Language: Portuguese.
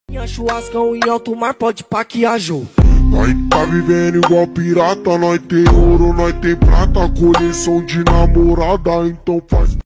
Minha churrascão em alto mar, pode pá que ajou. Nós tá vivendo igual pirata, nós tem ouro, nós tem prata, coleção de namorada, então faz